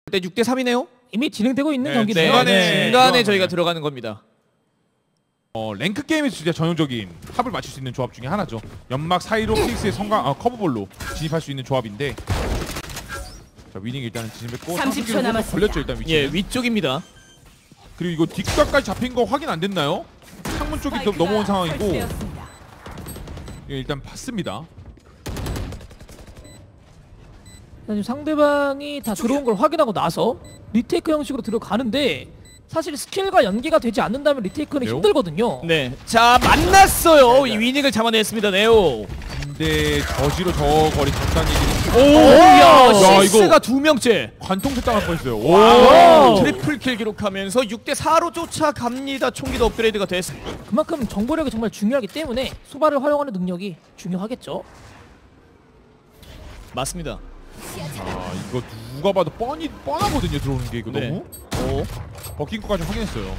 일단 6대 3이네요. 이미 진행되고 있는 네, 경기네요. 중간에 저희가 들어가는 겁니다. 랭크 게임에서 진짜 전형적인 합을 맞출 수 있는 조합 중에 하나죠. 연막 사이로 KX의 커브볼로 진입할 수 있는 조합인데, 자 위닝 일단은 진입했고 30초 남았습니다. 걸렸죠 일단 위치. 예, 위쪽입니다. 그리고 이거 뒷각까지 잡힌 거 확인 안 됐나요? 창문 쪽이 넘어온 상황이고, 예, 일단 봤습니다. 지금 상대방이 다 들어온 걸 확인하고 나서 리테이크 형식으로 들어가는데 사실 스킬과 연계가 되지 않는다면 리테이크는 네오? 힘들거든요. 네, 자 만났어요. 이 위닝을 잡아냈습니다. 네오. 근데 저지로 저 거리 장단이 오야, 야, 시스가 2명째. 관통세 당할 뻔했어요. 와, 트리플 킬 기록하면서 6대 4로 쫓아갑니다. 총기도 업그레이드가 됐습니다. 그만큼 정보력이 정말 중요하기 때문에 소바를 활용하는 능력이 중요하겠죠. 맞습니다. 아 이거 누가 봐도 뻔하거든요 들어오는 게 이거 네. 너무. 오, 버킨 거까지 확인했어요.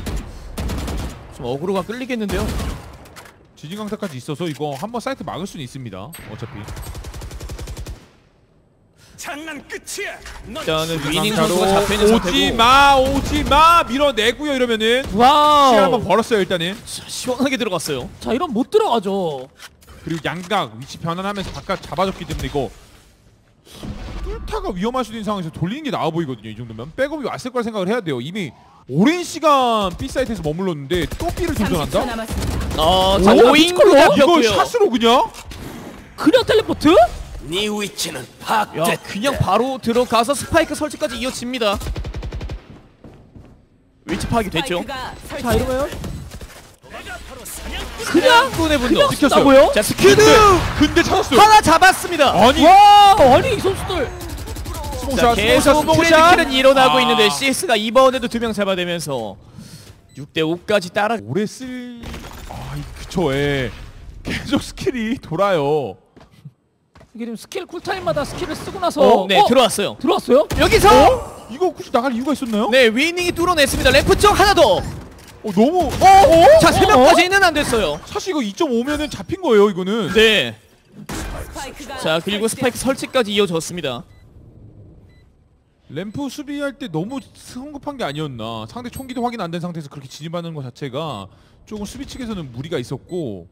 좀 어그로가 끌리겠는데요. 지진 강타까지 있어서 이거 한번 사이트 막을 수는 있습니다. 어차피. 장난 끝이야. 일단은 위닝 선수가 잡혀있는 상태고 오지마 밀어내고요. 이러면은 와우. 시간 한번 벌었어요 일단은. 자, 시원하게 들어갔어요. 자 이런 못 들어가죠. 그리고 양각 위치 변환하면서 바깥 잡아줬기 때문에 이거 뚫다가 위험할 수도 있는 상황에서 돌리는 게 나아 보이거든요. 이 정도면 백업이 왔을 거라 생각을 해야 돼요. 이미 오랜 시간 B 사이트에서 머물렀는데 또 B를 30초 도전한다? 남았습니다. 자, 오, 오잉도 미치컬로? 이거 잡혔고요. 샷으로 그냥? 그냥 텔레포트? 네 위치는 야, 파악됐다. 그냥 바로 들어가서 스파이크 설치까지 이어집니다. 위치 파악이 됐죠. 스파이크가 자 이러면 그냥 분의 분노. 그냥 지켰어요. 쓴다고요? 자, 스큐드 근데 찾았어요. 하나 잡았습니다. 아니 와 아니 이 선수들 자, 계속 트레이드킬은 일어나고 아. 있는데 CS가 이번에도 2명 잡아내면서 6대 5까지 따라. 오래 그쵸 예. 계속 스킬이 돌아요. 이게 지금 스킬 쿨타임마다 스킬을 쓰고 나서 네, 들어왔어요. 들어왔어요? 여기서 이거 굳이 나갈 이유가 있었나요? 네, 위닝이 뚫어냈습니다. 램프 쪽 하나 더. 너무 자, 3명까지는 안 됐어요. 사실 이거 2.5면은 잡힌 거예요 이거는. 네. 스파이크가 자, 그리고 스파이크 설치까지 이어졌습니다. 램프 수비할 때 너무 성급한 게 아니었나. 상대 총기도 확인 안 된 상태에서 그렇게 진입하는 것 자체가 조금 수비 측에서는 무리가 있었고.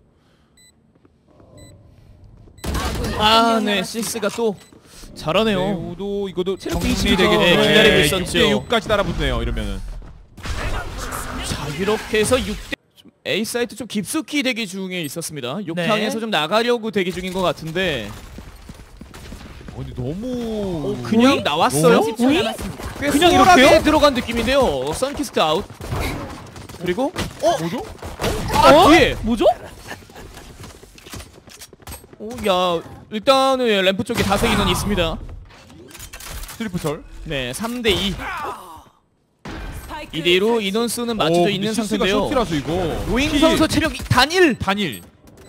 아, 네, 시스가 또 잘하네요. 레오도 이거도 체력 정리되게 네, 기다리고 있었죠. 6대6까지 따라붙네요 이러면은. 자, 이렇게 해서 6대 A 사이트 좀 깊숙이 대기 중에 있었습니다. 6강에서 좀 나가려고 대기 중인 것 같은데 근데 너무 그냥 오잉? 나왔어요. 30초 남았습니다. 꽤 그냥 수월하게 이렇게요? 들어간 느낌인데요. 선키스트 아웃. 그리고 뭐죠? 뒤에 뭐죠? 야, 일단은 램프 쪽에 다수 인원 있습니다. 트리플털. 네, 3대 2. 스파이크 2대2로 설치. 인원수는 맞춰져 있는 상태인데요. 쇼티라서 이거. 오잉 선수 체력 단일. 단일.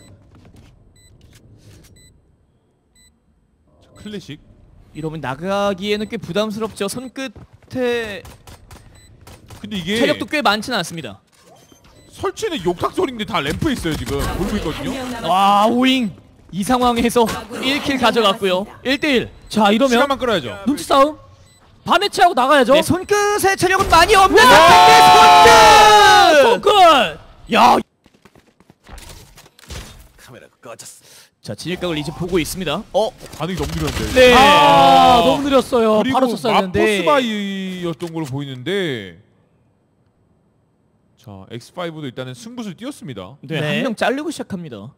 자, 클래식. 이러면 나가기에는 꽤 부담스럽죠. 손끝에 근데 이게 체력도 꽤 많지는 않습니다. 설치는 욕탕 소리인데 다 램프에 있어요 지금. 보고 있거든요. 한명 남았습니다. 와, 오잉 이 상황에서 1킬 가져갔고요. 1대1. 자 이러면 시간만 끌어야죠. 눈치 싸움 반해체하고 나가야죠. 네, 손끝의 체력은 많이 없는 와! 상태. 손끝. 손끝! 야, 카메라가 꺼졌어. 자, 진입각을 이제 보고 있습니다. 반응이 너무 느렸는데. 네. 너무 느렸어요. 그리고 바로 쳤어야 했는데. 마포스바이였던 걸로 보이는데. 자, X5도 일단은 승부수를 띄웠습니다. 네, 네. 한 명 자르고 시작합니다.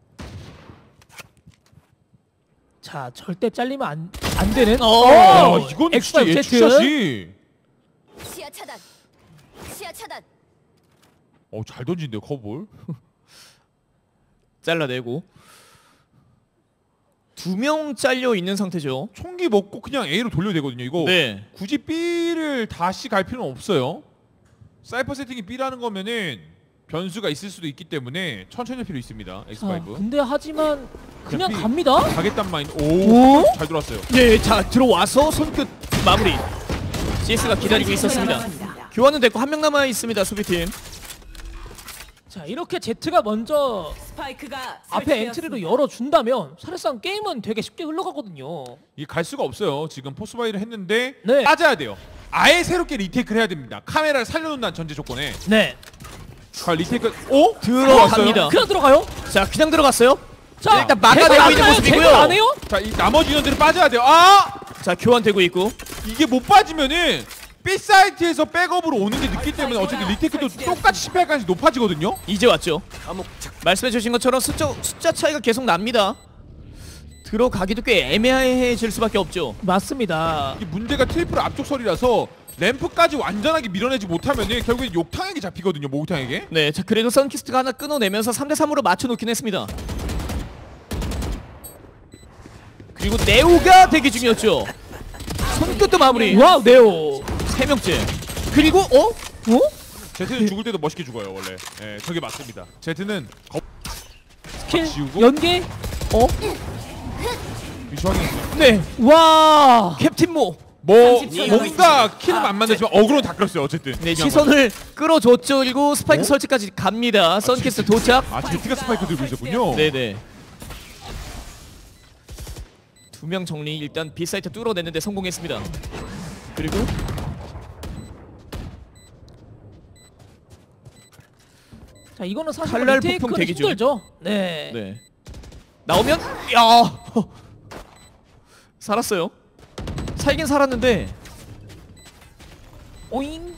자 절대 잘리면 안 되는. 야, 이건 진짜 X5 예측샷이. 시야 차단. 시야 차단. 잘 던진대요 커볼. 잘라내고 2명 잘려 있는 상태죠. 총기 먹고 그냥 A로 돌려도 되거든요. 이거 네. 굳이 B를 다시 갈 필요는 없어요. 사이퍼 세팅이 B라는 거면은 변수가 있을 수도 있기 때문에 천천히 할 필요 있습니다. 자, X5. 근데 하지만 그냥 B. 갑니다. 가겠단 마인드. 오? 잘 돌았어요. 네, 자 들어와서 손끝 마무리. CS가 기다리고 30초 있었습니다. 남았습니다. 교환은 됐고 한 명 남아 있습니다. 수비팀. 자 이렇게 제트가 먼저 스파이크가 앞에 엔트리로 열어준다면 사실상 게임은 되게 쉽게 흘러가거든요. 이게 갈 수가 없어요. 지금 포스바이를 했는데 네. 빠져야 돼요. 아예 새롭게 리테이크를 해야 됩니다. 카메라를 살려놓는다는 전제 조건에. 네. 자 리테이크. 오? 들어갑니다. 그냥 들어가요. 자 그냥 들어갔어요. 자 일단 막아내고 있는 모습이고요. 제발 안 해요? 자 이 나머지 인원들은 빠져야 돼요. 아! 자 교환되고 있고. 이게 못 빠지면은 B 사이트에서 백업으로 오는 게 늦기 때문에 어쨌든 리테이크도 똑같이 실패할 가능성이 높아지거든요. 이제 왔죠. 감옥 작 말씀해주신 것처럼 숫자 차이가 계속 납니다. 들어가기도 꽤 애매해질 수밖에 없죠. 맞습니다. 이게 문제가 트리플 앞쪽 설이라서 램프까지 완전하게 밀어내지 못하면은 결국엔 욕탕에게 잡히거든요. 목욕탕에게. 네, 자 그래도 선키스트가 하나 끊어내면서 3대3으로 맞춰놓긴 했습니다. 그리고 네오가 대기 중이었죠. 손끝도 마무리. 와우 네오. 3명째. 그리고 제트는 죽을 때도 멋있게 죽어요 원래. 예, 저게 맞습니다. 제트는 스킬 지우고? 연계. 위치 확인했어요. 네, 와. 캡틴 모. 뭐 30초 뭔가 키는 안 만들지만 어그로는 다 끌었어요 어쨌든. 네, 시선을 끌어줬죠. 그리고 스파이크 어? 설치까지 갑니다. 선키스트 도착. 아 제트가 스파이크 들고 있었군요. 네네. 2명 정리. 일단 B 사이트 뚫어냈는데 성공했습니다. 그리고 자 이거는 사실 칼날 폭풍 리테이크는 대기 중. 힘들죠. 네. 네. 나오면 야 살았어요. 살긴 살았는데 오잉.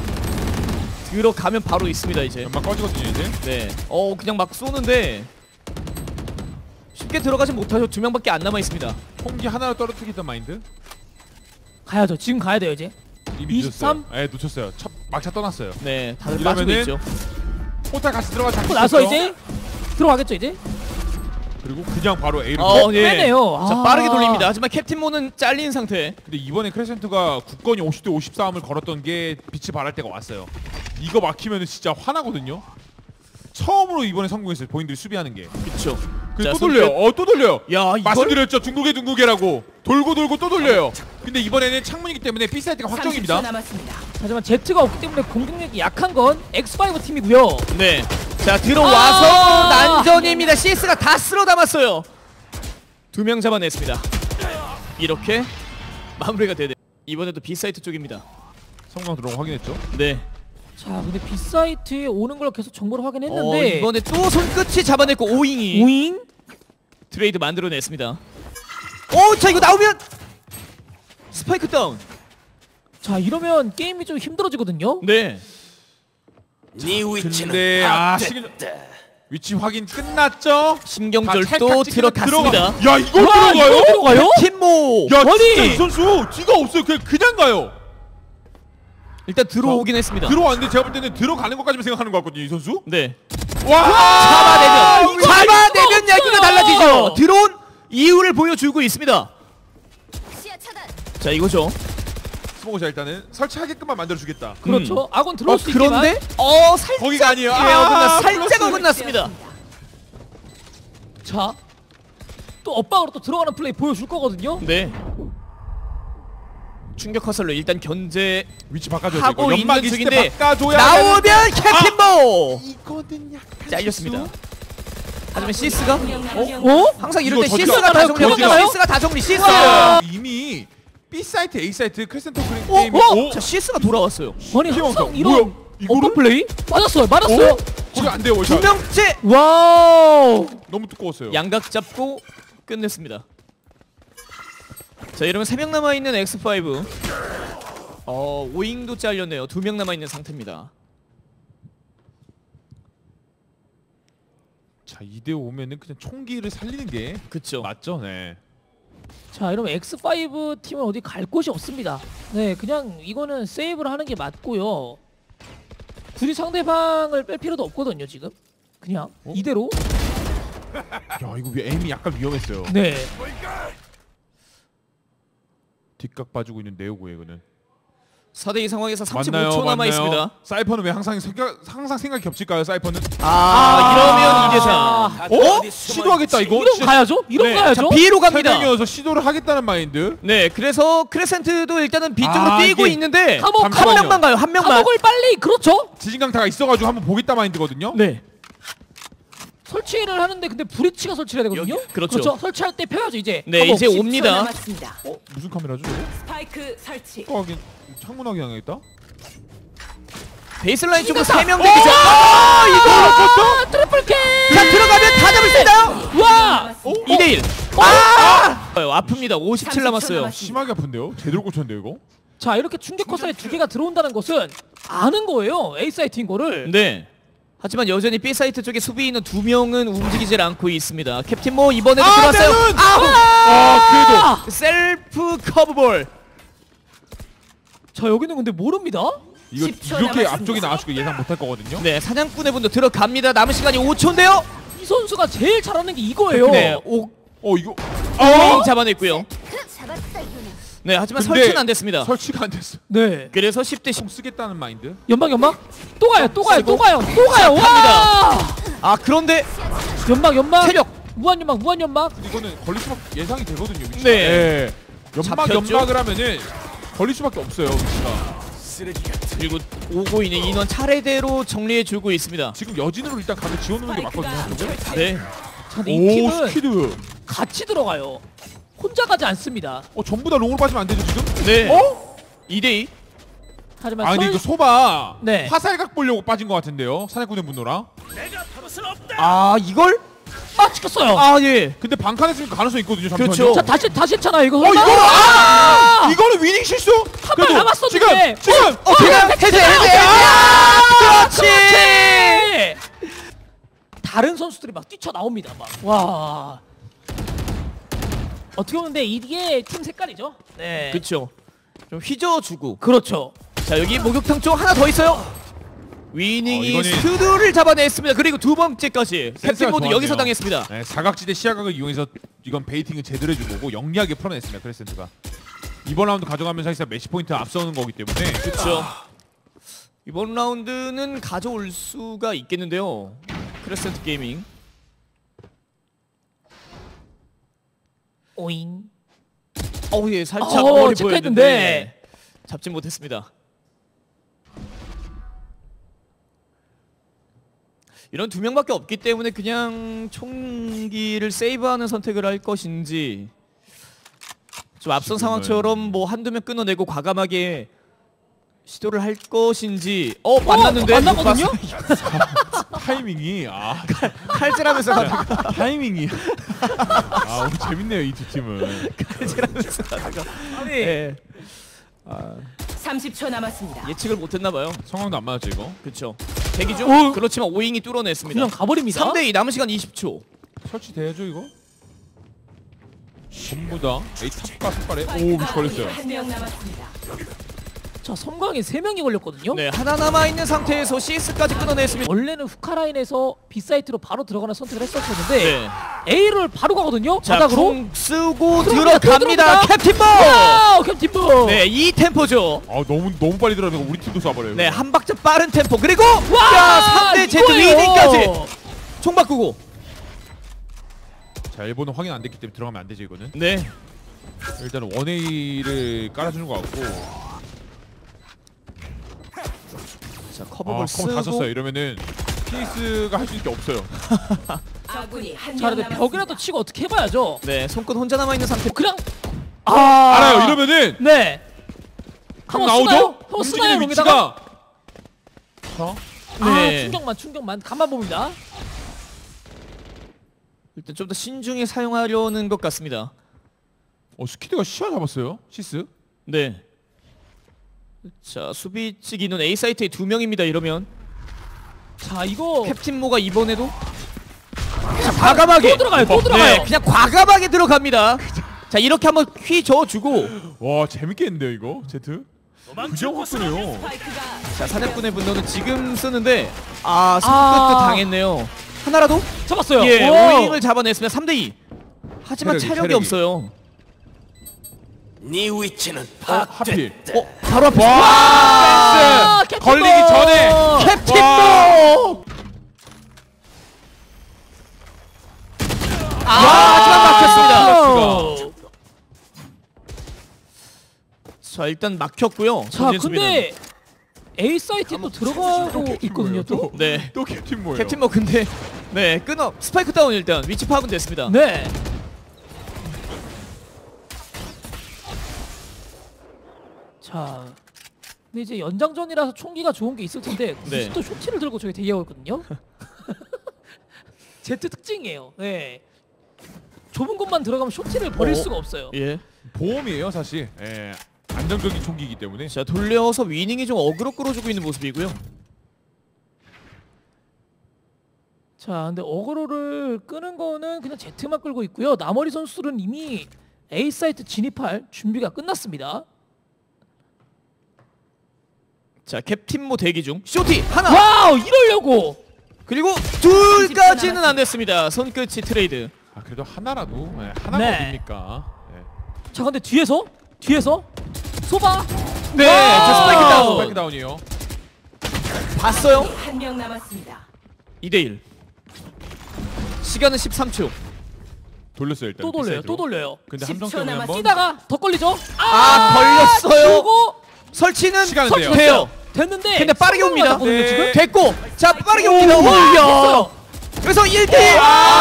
들어가면 바로 있습니다 이제. 연막 꺼지거든요 이제. 네. 그냥 막 쏘는데 쉽게 들어가지 못하죠. 2명밖에 안 남아 있습니다. 홍기 하나로 떨어뜨리던 마인드. 가야죠. 지금 가야 돼요 이제. 이미 23? 늦었어요. 예, 놓쳤어요. 첫 막차 떠났어요. 네, 다들 빠지고 이러면은 있죠. 포탈 같이 들어가서 하고 나서 이제 들어가겠죠 이제. 그리고 그냥 바로 A로. 예. 빼네요. 자 아. 빠르게 돌립니다. 하지만 캡틴 모는 잘린 상태. 근데 이번에 크레센트가 국건이 50대 50 싸움을 걸었던 게 빛이 발할 때가 왔어요. 이거 막히면 진짜 화나거든요. 처음으로 이번에 성공했어요. 본인들이 수비하는 게. 그렇죠. 근데 또 돌려요. 또 돌려요. 야 이걸 말씀드렸죠. 둥글게라고. 돌고 또 돌려요. 근데 이번에는 창문이기 때문에 B 사이트가 30초 확정입니다. 남았습니다. 하지만 제트가 없기 때문에 공격력이 약한 건 X5 팀이고요. 네. 자 들어와서 난전입니다. CS가 다 쓸어 담았어요. 2명 잡아냈습니다. 이렇게 마무리가 되네요. 이번에도 B 사이트 쪽입니다. 성광 들어온 거 확인했죠. 네. 자 근데 B 사이트에 오는 걸 계속 정보를 확인했는데 이번에 또 손끝이 잡아냈고 오잉이 오잉. 트레이드 만들어냈습니다. 자 이거 나오면 스파이크 다운. 자 이러면 게임이 좀 힘들어지거든요. 네. 네 위치는 근데 파악됐다. 위치 확인 끝났죠. 신경절도 들어갔습니다. 야 이걸 와, 들어가요? 이거 들어가요? 캡틴모. 야 아니! 진짜 이 선수 뒤가 없어요. 그냥 가요. 일단 들어오긴 했습니다. 들어왔는데 제가 볼 때는 들어가는 것까지만 생각하는 것 같거든요 이 선수. 네. 와! 잡아내면 이거 야기가 없어요! 달라지죠. 들어온 이유를 보여주고 있습니다. 시야 차단. 자 이거죠. 스모그 자 일단은 설치하게끔만 만들어주겠다. 그렇죠. 아군 들어올 수 있지만 그런데 살짝 거기가 아니에요. 살짝 어긋났습니다. 자, 또 엇박으로 또 들어가는 플레이 보여줄 거거든요. 네. 충격 화살로 일단 견제하고 위치 바꿔줘야 돼. 있는 연막 있을 때 중인데 바꿔줘야 나오면 캡틴모 이거는 약간 잘렸습니다. 하지만 시스가 항상 이럴 때 이거 시스가 다 정리. 저지가 시스가 다 정리. 시스. 이미 B 사이트, A 사이트, 크레센터 그린 어? 게임이 자 시스가 돌아왔어요. 아니 피해망상. 항상 이런 뭐야? 이거를? 어떤 플레이? 맞았어요. 거기 안 돼요. 두 월샷. 명째 와우. 너무 두꺼웠어요. 양각 잡고 끝냈습니다. 자 이러면 3명 남아있는 X5. 오잉도 잘렸네요. 2명 남아있는 상태입니다. 자 2대 5면은 그냥 총기를 살리는 게 그쵸. 맞죠, 네. 자 이러면 X5 팀은 어디 갈 곳이 없습니다. 네 그냥 이거는 세이브를 하는 게 맞고요. 굳이 상대방을 뺄 필요도 없거든요 지금. 그냥 이대로. 야 이거 에임이 약간 위험했어요. 네. 뒷각 봐주고 있는 네오고요 이거는. 4대2 상황에서 35초 맞나요? 남아 있습니다. 사이퍼는 왜 항상 생각이 겹칠까요? 사이퍼는? 이러면 2대4. 시도하겠다 이거. 이런 가야죠? 이런 네, 가야죠? 자, B로 세 갑니다. 명이어서 시도를 하겠다는 마인드. 네, 그래서 크레센트도 일단은 B 쪽으로 아, 뛰고 이게 있는데 감옥, 한 잠시만요. 명만 가요. 한 명만. 감옥을 빨리 그렇죠? 지진강타가 있어가지고 한번 보겠다 마인드거든요. 네. 설치를 하는데 근데 브리치가 설치를 해야 되거든요? 여기, 그렇죠. 설치할 때 펴야죠 이제. 네, 감옥. 이제 10초 옵니다. 남았습니다. 무슨 카메라죠? 이거? 스파이크 설치. 확인. 창문 확인하겠다. 베이스라인 쪽으로 신났다. 3명 대기죠. 아, 트리플 킬! 자, 들어가면 다 잡을 수 있나요? 와! 2대1. 아픕니다. 57 남았어요. 심하게 아픈데요? 제대로 꽂혔는데요 이거? 자, 이렇게 충격 커사에 2개가 들어온다는 것은 아는 거예요. A 사이트인 거를. 네. 하지만 여전히 B 사이트 쪽에 수비인은 2명은 움직이질 않고 있습니다. 캡틴 모 이번에도 들어왔어요. 멜론! 아우! 셀프 커브볼. 자, 여기는 근데 모릅니다. 이거 10초 이렇게 남았습니다. 앞쪽이 나와주고 예상 못할 거거든요. 네, 사냥꾼의 분도 들어갑니다. 남은 시간이 5초인데요. 이 선수가 제일 잘하는 게 이거예요. 네, 오 이거 잡아냈고요. 잡았다 이거는. 네, 하지만 근데 설치는 안 됐습니다. 설치가 안 됐어. 네. 그래서 10대 10. 총 쓰겠다는 마인드. 연막. 또 가요. 또 가요. 쓰고. 또 가요. 또 가요. 와! 아, 그런데 연막. 체력. 무한 연막. 이거는 걸릴 수밖에 예상이 되거든요. 위치가. 네. 예. 연막 잡혔죠? 연막을 하면은 걸릴 수밖에 없어요. 위치가. 그리고 오고 있는 인원 차례대로 정리해주고 있습니다. 지금 여진으로 일단 가면 지워놓는 게 맞거든요. 한쪽은. 네. 자, 근데 이 오 팀은 스키드. 같이 들어가요. 혼자 가지 않습니다. 전부 다 롱으로 빠지면 안 되죠 지금? 네. 어? 2대2. 하지만 아 근데 이거 소바 네. 화살각 보려고 빠진 것 같은데요. 사냥꾼의 분노랑. 아, 이걸? 아, 찍혔어요. 아, 예. 근데 반칸했으면 가능성이 있거든요. 잠시만요. 그렇죠. 자, 다시 했잖아요. 이거. 이거는 아! 이거는 위닝 실수? 발 남았었는데. 지금 그냥 해제. 그렇지. 그렇지! 다른 선수들이 막 뛰쳐나옵니다. 막. 와. 어떻게 보면 근데 이게 팀 색깔이죠. 네. 그렇죠. 좀 휘저어주고. 그렇죠. 자, 여기 목욕탕 쪽 하나 더 있어요. 위닝이 이거는- 스두를 잡아냈습니다. 그리고 두 번째까지 캡틴 센스가 모드 좋았네요. 여기서 당했습니다. 네, 사각지대 시야각을 이용해서 이건 베이팅을 제대로 해준 거고 영리하게 풀어냈습니다. 크레센트가 이번 라운드 가져가면서 사실상 매치 포인트 앞서는 거기 때문에 그렇죠. 이번 라운드는 가져올 수가 있겠는데요. 크레센트 게이밍. 오잉. 예, 살짝 어, 머리 체크했는데. 보였는데 잡지 못했습니다. 이런 두 명밖에 없기 때문에 그냥 총기를 세이브하는 선택을 할 것인지, 좀 앞선 지금은- 상황처럼 뭐 한두 명 끊어내고 과감하게 시도를 할 것인지. 만났는데 만났거든요? 타이밍이 칼질하면서 가다가 타이밍이 오늘 재밌네요 이 두 팀은. 칼질하면서 가다가 아니. 30초 남았습니다. 예측을 못했나봐요. 성황도 안 맞았죠 이거. 그렇죠. 대기 중. 오! 그렇지만 오잉이 뚫어냈습니다. 그냥 가버립니다. 3대2 남은 시간 20초. 설치돼야죠 이거. 전부 다 A 탑과 탑발에 오 스파이크가 미스 걸렸어요. 한명 남았습니다. 자, 섬광에 3명이 걸렸거든요. 네, 하나 남아있는 상태에서 CS까지 끊어냈습니다. 원래는 후카라인에서 B사이트로 바로 들어가는 선택을 했었었는데 네. A를 바로 가거든요. 자, 바닥으로. 궁 쓰고 들어갑니다. 들어갑니다. 들어갑니다. 캡틴 모! 와우, 캡틴부. 네, 이 템포죠. 너무 빨리 들어가서 우리 팀도 쏴버려요. 네, 한 박자 빠른 템포. 그리고 와, 3대 Z 이거예요. 위닝까지. 총 바꾸고. 자 일본은 확인 안 됐기 때문에 들어가면 안 되죠 이거는. 네. 일단은 1A를 깔아주는 것 같고. 자, 컴 커버볼 다 쓰고. 썼어요. 이러면은 피니스가 할 수 있는 게 없어요. 아군이 자, 한명 근데 남았습니다. 벽이라도 치고 어떻게 해봐야죠. 네, 손끝 혼자 남아있는 상태. 그냥 알아요. 이러면은 네. 형 한번 나오죠? 쓰나요? 한번 쓰나요, 움직이는 롱에다가? 위치가. 네. 충격만 간만 봅니다. 일단 좀 더 신중히 사용하려는 것 같습니다. 스키드가 시야 잡았어요. 시스. 네. 자, 수비 측 인원 A 사이트에 2명입니다. 이러면 자, 이거 캡틴 모가 이번에도 자, 과감하게 또 들어가요. 또 들어가요. 네, 그냥 과감하게 들어갑니다. 자, 이렇게 한번 휘저어주고. 와 재밌겠는데요 이거 제트. 그정 확보네요. 스파이크가 자, 사냥꾼의 분노는 지금 쓰는데 손끝도 당했네요. 하나라도? 잡았어요. 예, 오! 오잉을 잡아냈습니다. 3대2. 하지만 체력이 체력이. 없어요. 네 위치는 하필. 바로 앞에. 와! 캡틴 걸리기 볼! 전에 캡틴 와! 모! 하지만 막혔습니다. 자, 일단 막혔고요. 자, 전진 수비는. 근데 A 사이트에 또 들어가고 있거든요. 또. 네. 또 캡틴 뭐예요? 캡틴 모 근데 네, 끊어. 스파이크 다운 일단 위치 파악은 됐습니다. 네. 자, 근데 이제 연장전이라서 총기가 좋은 게 있을 텐데 굳이 네. 또 쇼티를 들고 저기 대기하고 있거든요. 제트 특징이에요. 네. 좁은 곳만 들어가면 쇼티를 버릴 수가 없어요. 예. 보험이에요, 사실. 예. 안정적인 총기이기 때문에. 자, 돌려서 위닝이 좀 어그로 끌어주고 있는 모습이고요. 자, 근데 어그로를 끄는 거는 그냥 제트만 끌고 있고요. 나머지 선수들은 이미 A 사이트 진입할 준비가 끝났습니다. 자, 캡틴 모 대기 중. 쇼티 하나. 와우, 이러려고. 그리고 둘까지는 안 됐습니다. 손끝이 트레이드. 아, 그래도 하나라도. 예, 하나가 네. 어딥니까? 예. 자, 근데 뒤에서 소바. 네, 와우. 자, 스파이크 다운. 스파이크 다운이요. 봤어요? 한 명 남았습니다. 2대1. 시간은 13초. 돌렸어요, 일단. 또 돌려요. 빅사이드로. 또 돌려요. 근데 10초 함정 때문에 한번 뛰다가 더 걸리죠. 걸렸어요. 그리고 설치는 시간은 돼요. 돼요. 됐는데. 근데 빠르게 옵니다. 성공을 네. 지금. 됐고. 자, 빠르게 옵니다. 오야. 그래서 1대1.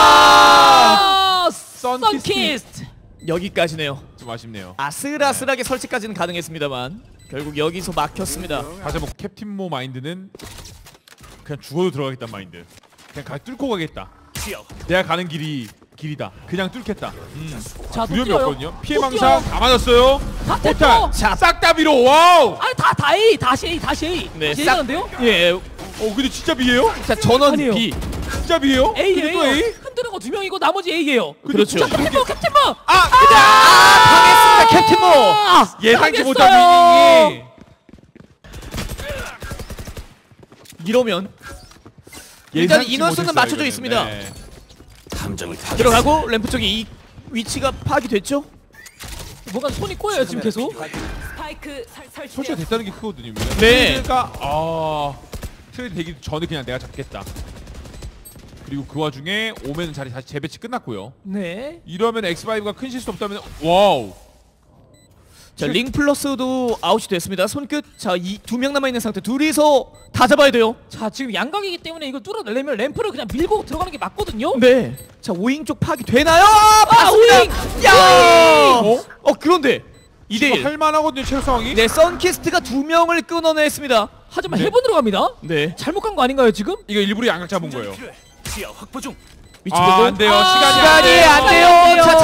선키스트. 여기까지네요. 좀 아쉽네요. 아슬아슬하게 설치까지는 가능했습니다만 결국 여기서 막혔습니다. 다시 한번 캡틴 모 마인드는 그냥 죽어도 들어가겠다는 마인드. 그냥 뚫고 가겠다. 내가 가는 길이다. 그냥 뚫겠다. 자, 또 두려움이 뛰어요. 없거든요. 피해 또 망상 뛰어요. 다 맞았어요. 다 포탈 됐죠. 싹 다 밀어. 와우. 아니 다 A. 다시 A. 네, 다시 싹- A가는데요? 예. 근데 진짜 B예요? 자, 전원 아니에요. B. 진짜 B예요? A예요. 근데 또 A? 흔드는 거 2명이고 나머지 A예요. 그렇죠. 자, 캡틴 캡틴 당했습니다. 캡틴 모. 예상치 당했어요. 못한 위닝이. 이러면 일단 예상치 인원수는 못했어요, 맞춰져 이거는. 있습니다. 네. 함정을 다 들어가고 램프 쪽에 이 위치가 파악이 됐죠? 뭔가 손이 꼬여요 지금 계속. 스파이크 설치가 설치. 됐다는 게 크거든요. 네. 그러니까 트레이드 되기 전에 그냥 내가 잡겠다. 그리고 그 와중에 오면 자리 다시 재배치 끝났고요. 네. 이러면 X5가 큰 실수 없다면 와우. 자, 링 플러스도 아웃이 됐습니다. 손끝. 자, 이 2명 남아 있는 상태. 둘이서 다 잡아야 돼요. 자, 지금 양각이기 때문에 이걸 뚫어내려면 램프를 그냥 밀고 들어가는 게 맞거든요. 네. 자, 오잉 쪽 파악이 되나요? 오잉! 야! 어? 그런데 이거 2대1. 할만하거든요, 체력 상황이. 네, 선키스트가 2명을 끊어냈습니다. 하지만 네. 해본 들어갑니다. 네. 잘못 간 거 아닌가요 지금? 이거 일부러 양각 잡은 거예요. 지하 확보 중. 위치 보고. 안 돼요. 아, 시간이 시간이 안 돼요. 자,